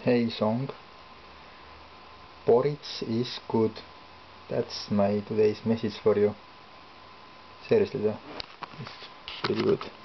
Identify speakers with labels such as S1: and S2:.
S1: Hey song. Porridge is good. That's my today's message for you. Seriously though, it's pretty good.